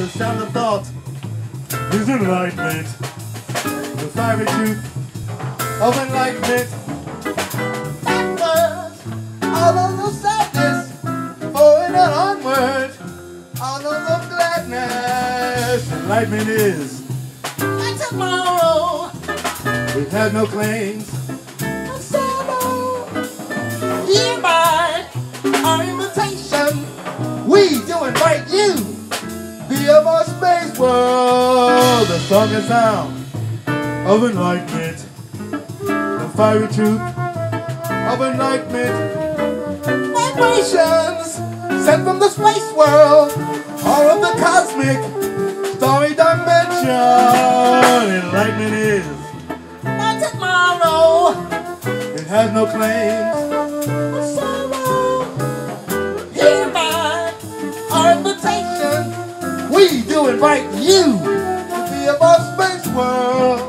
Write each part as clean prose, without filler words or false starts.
the sound of thought is enlightenment. The fiery truth of enlightenment. Backwards, all of the sadness, forward and onward, all of the gladness. Enlightenment is like tomorrow. It has no claims of sorrow. Hereby our invitation, we do invite you via our space world. The song and sound of enlightenment, the fiery truth of enlightenment. Vibrations sent from the space world, all of the cosmic starry dimension. Enlightenment is not tomorrow. It has no claims of sorrow. Hereby our invitation, we do invite you to be of our space world.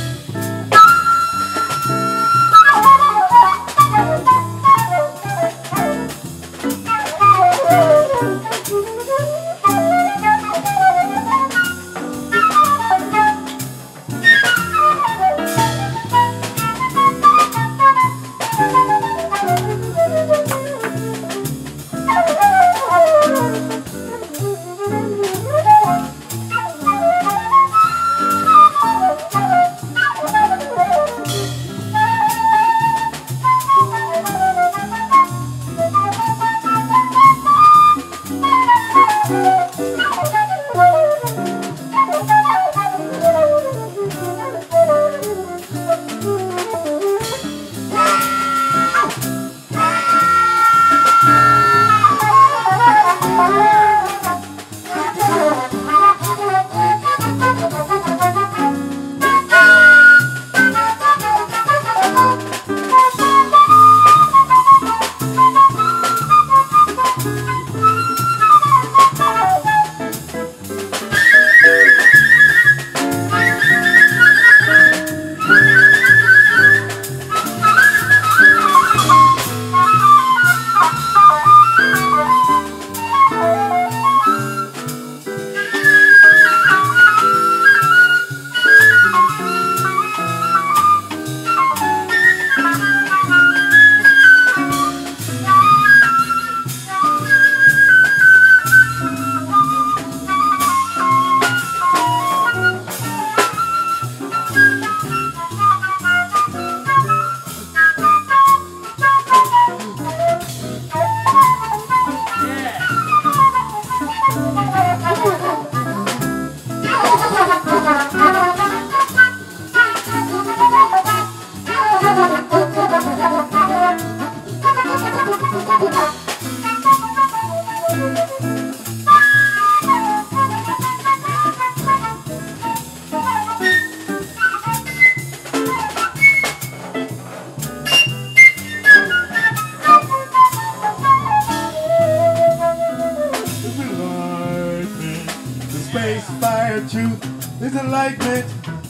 Space fire truth is enlightenment.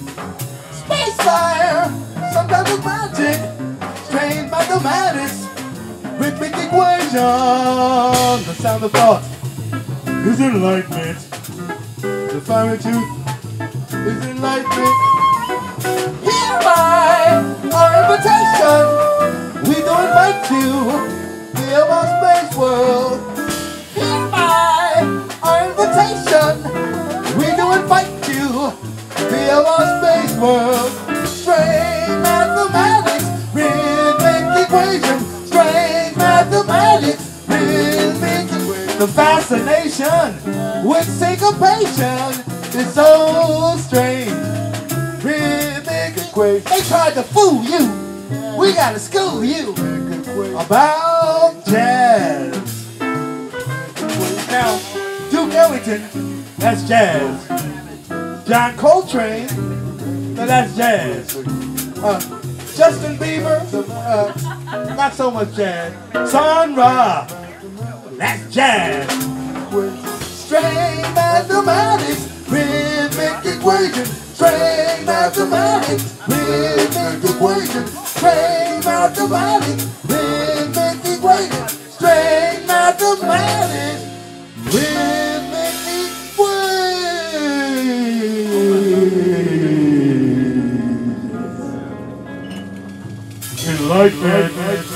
Space fire, sometimes it's magic, strange mathematics, rhythmic equation. The sound of thought is enlightenment. The fiery truth is enlightenment. Hereby our invitation, we do invite you via our space world. Hereby our invitation, we do invite you via our space world. Strange mathematics, rhythmic equation. Strange mathematics, rhythmic equation. The fascination with syncopation is so strange. Rhythmic equation. They tried to fool you. We gotta school you about jazz. Now, Duke Ellington, that's jazz. John Coltrane, now that's jazz. Justin Bieber, not so much jazz. Sun Ra, that's jazz. Strange mathematics, rhythmic equation. Strange mathematics, rhythmic equation. Strange mathematics, rhythmic equation. Strange mathematics, rhythmic equation. Enlightenment.